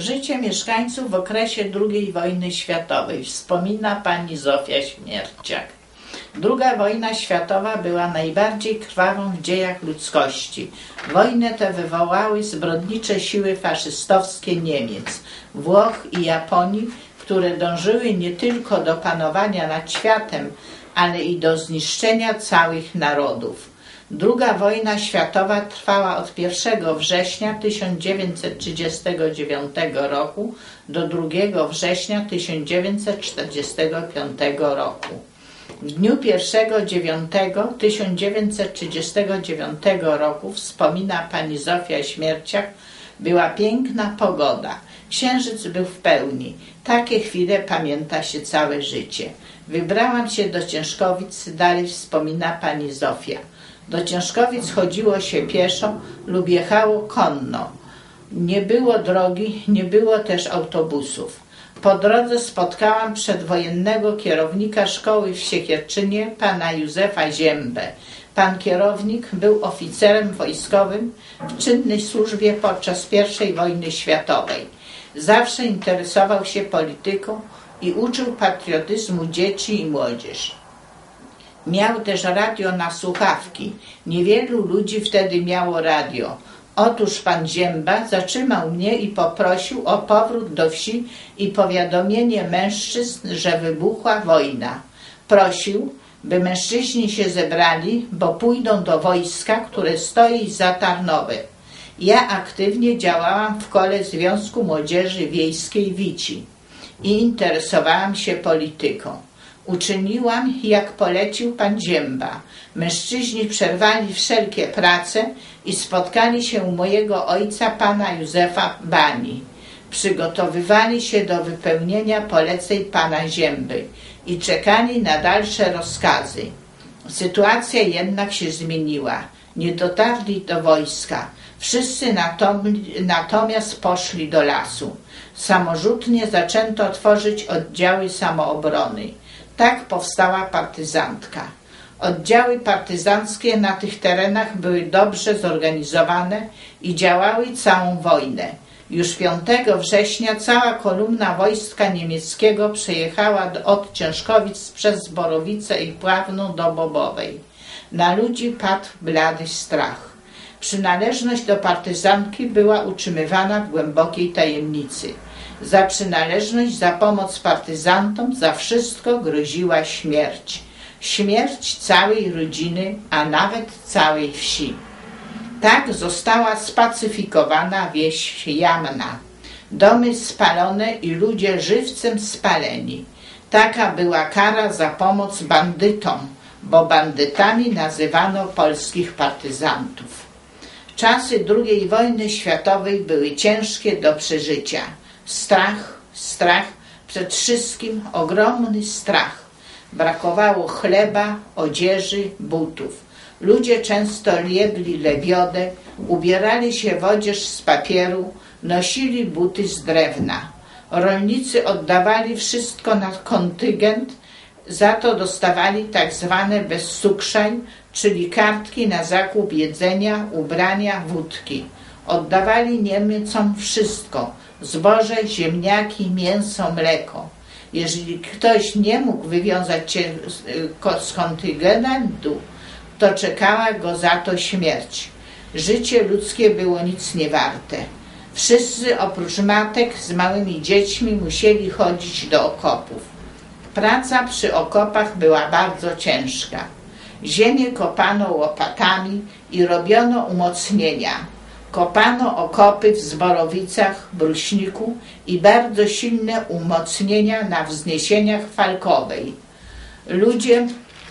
Życie mieszkańców w okresie II wojny światowej wspomina pani Zofia Śmierciak. II wojna światowa była najbardziej krwawą w dziejach ludzkości. Wojnę tę wywołały zbrodnicze siły faszystowskie Niemiec, Włoch i Japonii, które dążyły nie tylko do panowania nad światem, ale i do zniszczenia całych narodów. II wojna światowa trwała od 1 września 1939 roku do 2 września 1945 roku. W dniu 1.9.1939 roku, wspomina pani Zofia Śmierciak, była piękna pogoda. Księżyc był w pełni. Takie chwile pamięta się całe życie. Wybrałam się do Ciężkowic, dalej wspomina pani Zofia. Do Ciężkowic chodziło się pieszo lub jechało konno. Nie było drogi, nie było też autobusów. Po drodze spotkałam przedwojennego kierownika szkoły w Siekierczynie, pana Józefa Ziębę. Pan kierownik był oficerem wojskowym w czynnej służbie podczas I wojny światowej. Zawsze interesował się polityką i uczył patriotyzmu dzieci i młodzież. Miał też radio na słuchawki. Niewielu ludzi wtedy miało radio. Otóż pan Zięba zatrzymał mnie i poprosił o powrót do wsi i powiadomienie mężczyzn, że wybuchła wojna. Prosił, by mężczyźni się zebrali, bo pójdą do wojska, które stoi za Tarnowem. Ja aktywnie działałam w kole Związku Młodzieży Wiejskiej Wici i interesowałam się polityką. Uczyniłam, jak polecił pan Zięba. Mężczyźni przerwali wszelkie prace i spotkali się u mojego ojca, pana Józefa Bani. Przygotowywali się do wypełnienia poleceń pana Zięby i czekali na dalsze rozkazy. Sytuacja jednak się zmieniła. Nie dotarli do wojska. Wszyscy natomiast poszli do lasu. Samorzutnie zaczęto tworzyć oddziały samoobrony. Tak powstała partyzantka. Oddziały partyzanckie na tych terenach były dobrze zorganizowane i działały całą wojnę. Już 5 września cała kolumna wojska niemieckiego przejechała od Ciężkowic przez Borowice i Pławną do Bobowej. Na ludzi padł blady strach. Przynależność do partyzantki była utrzymywana w głębokiej tajemnicy. Za przynależność, za pomoc partyzantom, za wszystko groziła śmierć. Śmierć całej rodziny, a nawet całej wsi. Tak została spacyfikowana wieś Jamna. Domy spalone i ludzie żywcem spaleni. Taka była kara za pomoc bandytom, bo bandytami nazywano polskich partyzantów. Czasy II wojny światowej były ciężkie do przeżycia. Strach, przed wszystkim ogromny strach. Brakowało chleba, odzieży, butów. Ludzie często jedli lebiodę, ubierali się w odzież z papieru, nosili buty z drewna. Rolnicy oddawali wszystko na kontyngent, za to dostawali tak zwane bezcukrzaj, czyli kartki na zakup jedzenia, ubrania, wódki. Oddawali Niemcom wszystko: zboże, ziemniaki, mięso, mleko. Jeżeli ktoś nie mógł wywiązać się z kontyngentu, to czekała go za to śmierć. Życie ludzkie było nic nie warte. Wszyscy oprócz matek z małymi dziećmi musieli chodzić do okopów. Praca przy okopach była bardzo ciężka. Ziemię kopano łopatami i robiono umocnienia. Kopano okopy w Zborowicach, Bruśniku i bardzo silne umocnienia na wzniesieniach Falkowej. Ludzie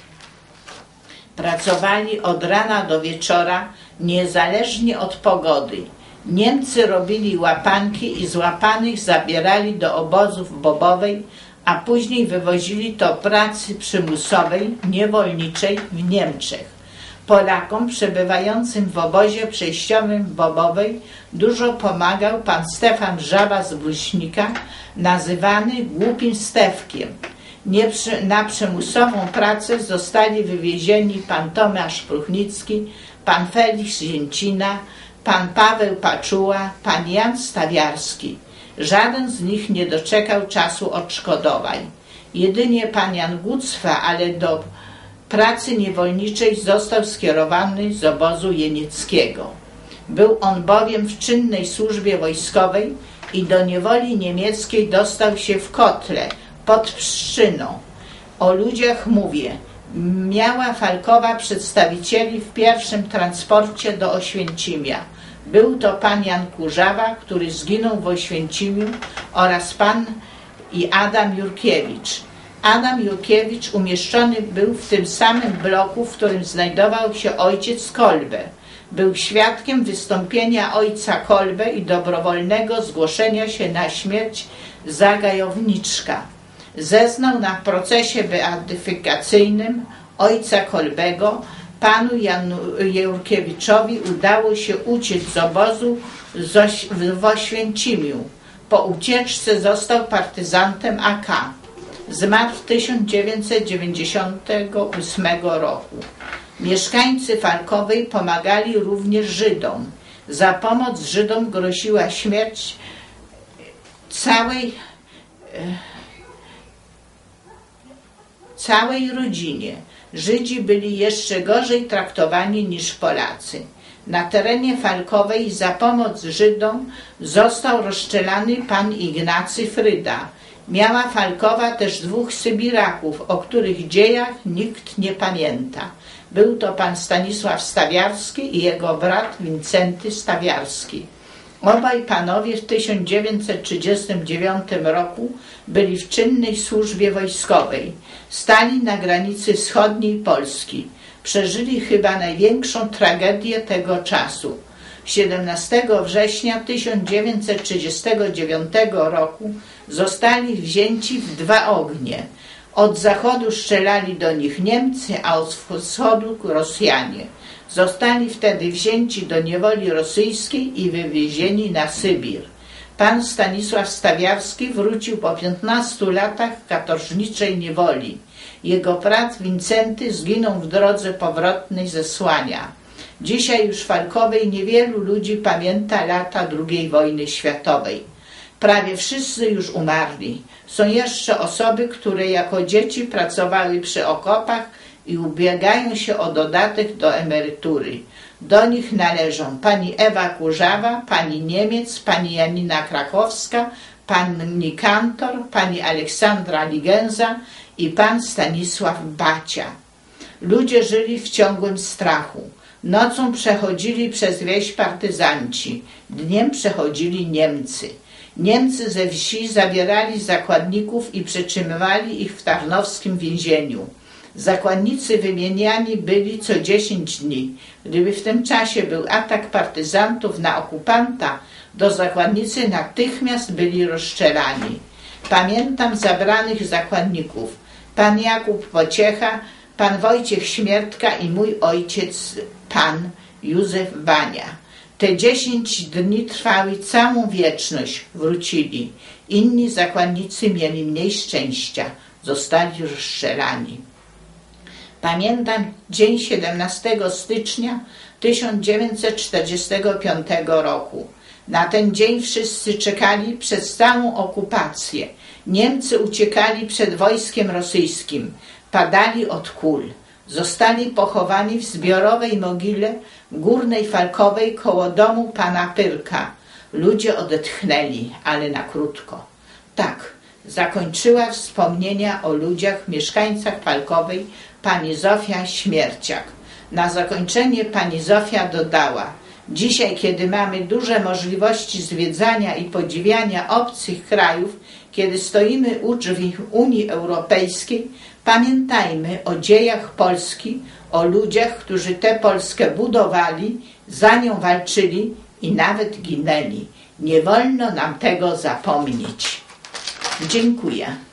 pracowali od rana do wieczora, niezależnie od pogody. Niemcy robili łapanki i z łapanych zabierali do obozów w Bobowej, a później wywozili to pracy przymusowej, niewolniczej w Niemczech. Polakom przebywającym w obozie przejściowym w Bobowej dużo pomagał pan Stefan Żaba z Bruśnika, nazywany Głupim Stefkiem. Na przymusową pracę zostali wywiezieni pan Tomasz Pruchnicki, pan Felix Zięcina, pan Paweł Paczuła, pan Jan Stawiarski. Żaden z nich nie doczekał czasu odszkodowań. Jedynie pan Jan Gucwa, ale do pracy niewolniczej został skierowany z obozu jenieckiego. Był on bowiem w czynnej służbie wojskowej i do niewoli niemieckiej dostał się w Kotle pod Pszczyną. O ludziach mówię. Miała Falkowa przedstawicieli w pierwszym transporcie do Oświęcimia. Był to pan Jan Kurzawa, który zginął w Oświęcimiu, oraz pan i Adam Jurkiewicz. Adam Jurkiewicz umieszczony był w tym samym bloku, w którym znajdował się ojciec Kolbe. Był świadkiem wystąpienia ojca Kolbe i dobrowolnego zgłoszenia się na śmierć zagajowniczka. Zeznał na procesie beatyfikacyjnym ojca Kolbego. Panu Janu Jurkiewiczowi udało się uciec z obozu w Oświęcimiu. Po ucieczce został partyzantem AK. Zmarł w 1998 roku. Mieszkańcy Falkowej pomagali również Żydom. Za pomoc Żydom groziła śmierć całej rodzinie. Żydzi byli jeszcze gorzej traktowani niż Polacy. Na terenie Falkowej za pomoc Żydom został rozstrzelany pan Ignacy Fryda. Miała Falkowa też 2 Sybiraków, o których dziejach nikt nie pamięta. Był to pan Stanisław Stawiarski i jego brat Wincenty Stawiarski. Obaj panowie w 1939 roku byli w czynnej służbie wojskowej. Stali na granicy wschodniej Polski. Przeżyli chyba największą tragedię tego czasu. 17 września 1939 roku zostali wzięci w 2 ognie. Od zachodu strzelali do nich Niemcy, a od wschodu Rosjanie. Zostali wtedy wzięci do niewoli rosyjskiej i wywiezieni na Sybir. Pan Stanisław Stawiarski wrócił po 15 latach katorżniczej niewoli. Jego brat Wincenty zginął w drodze powrotnej ze Słania. Dzisiaj już w Falkowej niewielu ludzi pamięta lata II wojny światowej. Prawie wszyscy już umarli. Są jeszcze osoby, które jako dzieci pracowały przy okopach i ubiegają się o dodatek do emerytury. Do nich należą pani Ewa Kurzawa, pani Niemiec, pani Janina Krakowska, pani Kantor, pani Aleksandra Ligenza i pan Stanisław Bacia. Ludzie żyli w ciągłym strachu. Nocą przechodzili przez wieś partyzanci, dniem przechodzili Niemcy. Niemcy ze wsi zabierali zakładników i przetrzymywali ich w tarnowskim więzieniu. Zakładnicy wymieniani byli co 10 dni. Gdyby w tym czasie był atak partyzantów na okupanta, to zakładnicy natychmiast byli rozstrzelani. Pamiętam zabranych zakładników. Pan Jakub Pociecha, pan Wojciech Śmiertka i mój ojciec, pan Józef Bania. Te 10 dni trwały całą wieczność, wrócili. Inni zakładnicy mieli mniej szczęścia, zostali rozstrzelani. Pamiętam dzień 17 stycznia 1945 roku. Na ten dzień wszyscy czekali przez całą okupację. Niemcy uciekali przed wojskiem rosyjskim, padali od kul. Zostali pochowani w zbiorowej mogile w Górnej Falkowej koło domu pana Pyrka. Ludzie odetchnęli, ale na krótko. Tak, zakończyła wspomnienia o ludziach, mieszkańcach Falkowej pani Zofia Śmierciak. Na zakończenie pani Zofia dodała: dzisiaj, kiedy mamy duże możliwości zwiedzania i podziwiania obcych krajów, kiedy stoimy u drzwi Unii Europejskiej, pamiętajmy o dziejach Polski, o ludziach, którzy tę Polskę budowali, za nią walczyli i nawet ginęli. Nie wolno nam tego zapomnieć. Dziękuję.